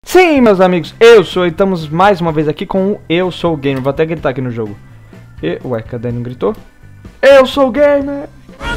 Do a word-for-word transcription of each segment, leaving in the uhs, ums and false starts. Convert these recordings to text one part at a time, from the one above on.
Sim, meus amigos, eu sou e estamos mais uma vez aqui com o Eu Sou Gamer. Vou até gritar aqui no jogo. E, ué, cadê? Não gritou? Eu sou gamer!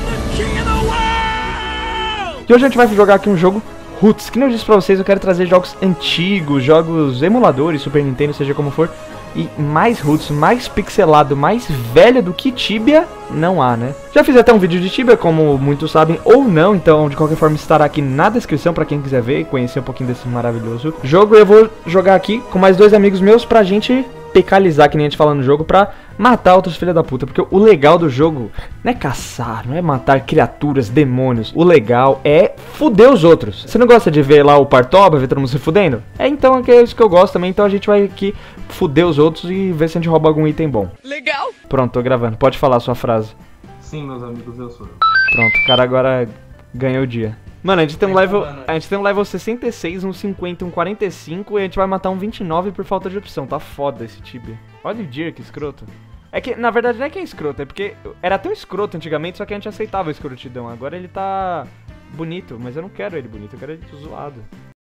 E hoje a gente vai jogar aqui um jogo Roots. Que nem eu disse pra vocês, eu quero trazer jogos antigos, jogos emuladores, Super Nintendo, seja como for. E mais Roots, mais pixelado, mais velho do que Tibia, não há, né? Já fiz até um vídeo de Tibia, como muitos sabem, ou não. Então, de qualquer forma, estará aqui na descrição pra quem quiser ver e conhecer um pouquinho desse maravilhoso jogo. Eu vou jogar aqui com mais dois amigos meus pra gente pecalizar, que nem a gente fala no jogo, pra matar outros filha da puta. Porque o legal do jogo não é caçar, não é matar criaturas, demônios. O legal é fuder os outros. Você não gosta de ver lá o Partoba, ver todo mundo se fudendo? É, então é isso que eu gosto também. Então a gente vai aqui fuder os outros e ver se a gente rouba algum item bom. Legal! Pronto, tô gravando. Pode falar a sua frase. Sim, meus amigos, eu sou. Pronto, o cara agora ganhou o dia. Mano, a gente tem um level, a gente tem um level sessenta e seis, um cinquenta, um quarenta e cinco e a gente vai matar um vinte e nove por falta de opção. Tá foda esse Tibia. Olha o Deer, que escroto. É que, na verdade, não é que é escroto, é porque era tão escroto antigamente, só que a gente aceitava a escrotidão. Agora ele tá bonito, mas eu não quero ele bonito, eu quero ele zoado.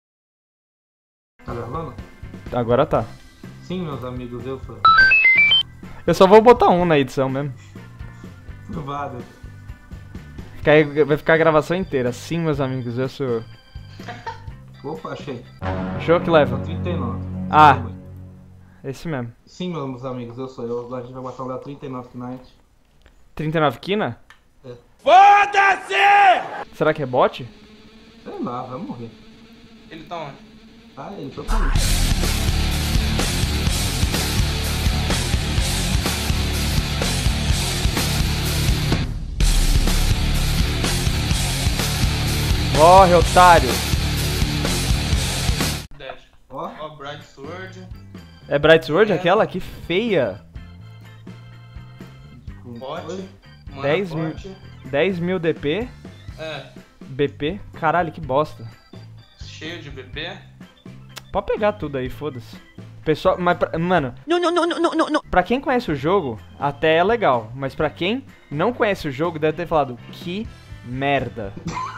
Tá gravando? Agora tá. Sim, meus amigos, eu sou. Eu só vou botar um na edição mesmo. Vada. Vai ficar a gravação inteira. Sim, meus amigos, eu sou. Opa, achei. Achou que leva? trinta e nove. Ah, esse mesmo. Sim, meus amigos, eu sou. Eu, agora a gente vai botar o da trinta e nove Knight. trinta e nove Kina? É. Foda-se! Será que é bot? Sei lá, vai morrer. Ele tá onde? Ah, ele foi pra mim. Morre, otário! Dash. Ó. Ó, Bright Sword. É Bright Sword É. aquela? Que feia! Bot. Mana dez mil. forte. dez mil D P, É. B P. Caralho, que bosta. Cheio de B P. Pode pegar tudo aí, foda-se. Pessoal, mas, pra, mano... Não, não, não, não, não, não. Pra quem conhece o jogo, até é legal. Mas pra quem não conhece o jogo, deve ter falado, que merda.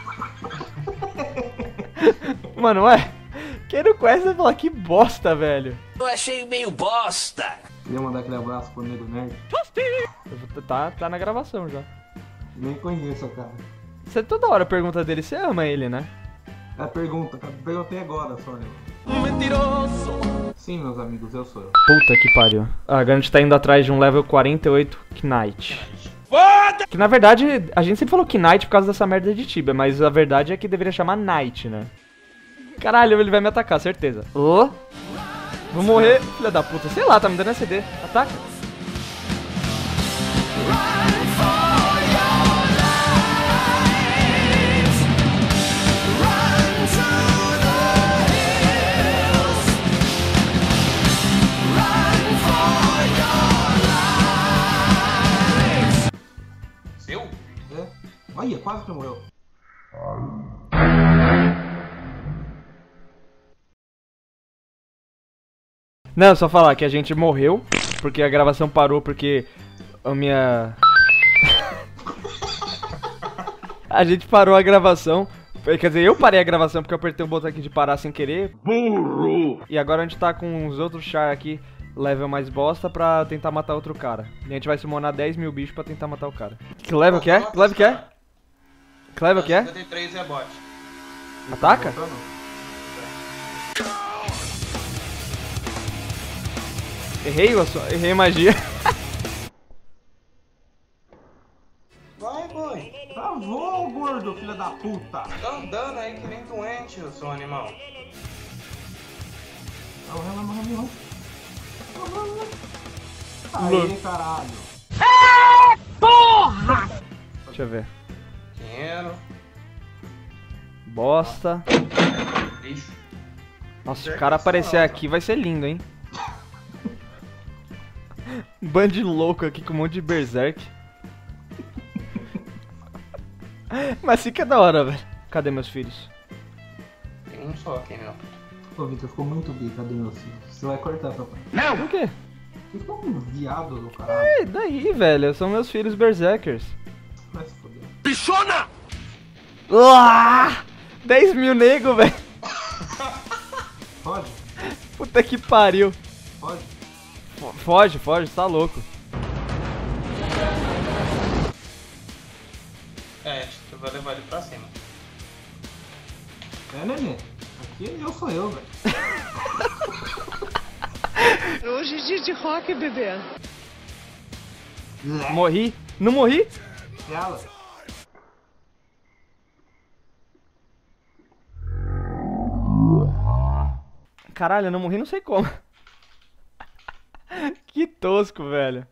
Mano, ué, quem não conhece vai falar que bosta, velho. Eu achei meio bosta. Queria mandar aquele abraço pro Nego Nerd. Eu vou- Tá, tá na gravação já. Nem conheço, cara. Você toda hora pergunta dele, você ama ele, né? É a pergunta, cara. Perguntei agora, só. Mentiroso. Sim, meus amigos, eu sou. Puta que pariu. Ah, agora a gente tá indo atrás de um level quarenta e oito Knight. Foda! Que na verdade, a gente sempre falou Knight por causa dessa merda de Tibia, mas a verdade é que deveria chamar Knight, né? Caralho, ele vai me atacar, certeza. Ô! Vou morrer, filha da puta. Sei lá, tá me dando S D. Ataca. Seu? É? Olha, quase que morreu. Não, só falar que a gente morreu, porque a gravação parou porque a minha... A gente parou a gravação, quer dizer, eu parei a gravação porque eu apertei o botão aqui de parar sem querer. Burro! E agora a gente tá com uns outros char aqui, level mais bosta, pra tentar matar outro cara. E a gente vai summonar dez mil bichos pra tentar matar o cara. Que level que é? Que level que é? Que level que é? cinquenta e três é bot. Ataca? Tá, não. Errei, eu só, errei magia. Vai, boy. Travou, gordo, filha da puta. Tá andando aí que nem doente, o seu animal. Não, ela não, não. Aí, caralho. Deixa eu ver. Dinheiro. Bosta. Lixo. Nossa, se o cara aparecer aqui vai ser lindo, hein? Um bando de louco aqui com um monte de berserk. Mas fica da hora, velho. Cadê meus filhos? Tem um só aqui, meu. Ô, Vitor, ficou muito gay, cadê meu filho? Você vai cortar, papai. Por quê? Você ficou um viado do caralho. E daí, velho? São meus filhos berserkers. Vai se foder. Bichona! Uah! dez mil nego, velho. Pode? Puta que pariu. Pode? Fo- Foge, foge, tá louco. É, acho que tu vai levar ele pra cima. É, neném. Aqui eu sou eu, velho. Hoje é dia de rock, bebê. Morri. Não morri? Ela. Caralho, eu não morri, não sei como. Que tosco, velho.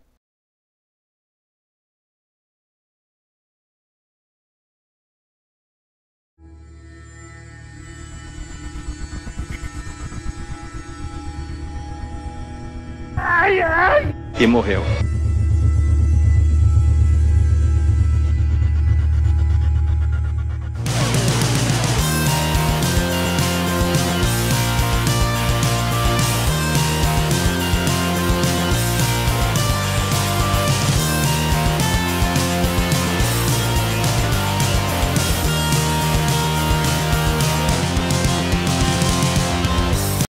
E morreu.